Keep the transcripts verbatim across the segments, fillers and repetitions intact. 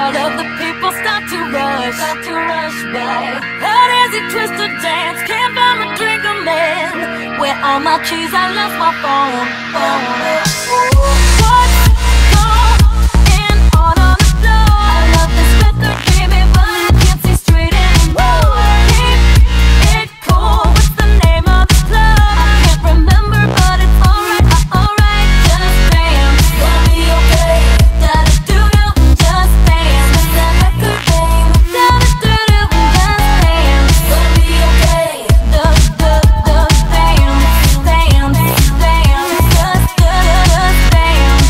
All of the people start to rush, start to rush by. How does he twist to dance? Can't find my drink, a man. Where are my keys? I lost my phone. phone. What's going on on the floor? I love this record, baby, but I can't see straight anymore. Keep it cool. What's the name of the club? I can't remember, but it's alright, alright. Just dance, gonna be okay. Da da do do, just dance. Let that record ring. Da da do do, just dance. Gonna be okay. Da da da dance, dance, dance. Just da da dance.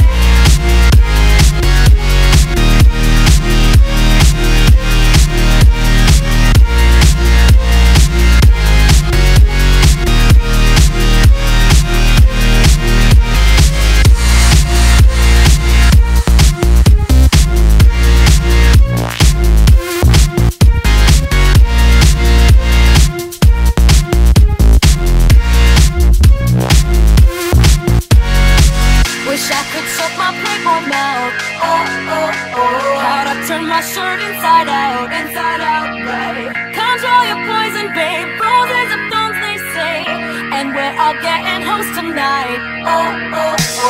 Wish I could suck my playboy mouth. Oh, oh, oh. How'd I turn my shirt inside out, inside out, right? Control your poison, babe. Roses of thorns, they say. And we're all getting hoes tonight. Oh, oh, oh.